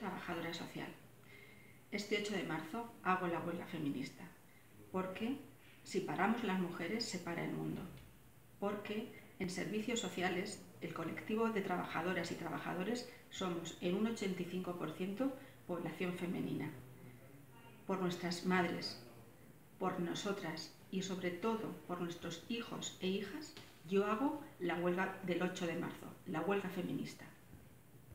trabajadora social. Este 8 de marzo hago la huelga feminista, porque si paramos las mujeres se para el mundo, porque en servicios sociales el colectivo de trabajadoras y trabajadores somos en un 85% población femenina. Por nuestras madres, por nosotras y sobre todo por nuestros hijos e hijas, yo hago la huelga del 8 de marzo, la huelga feminista.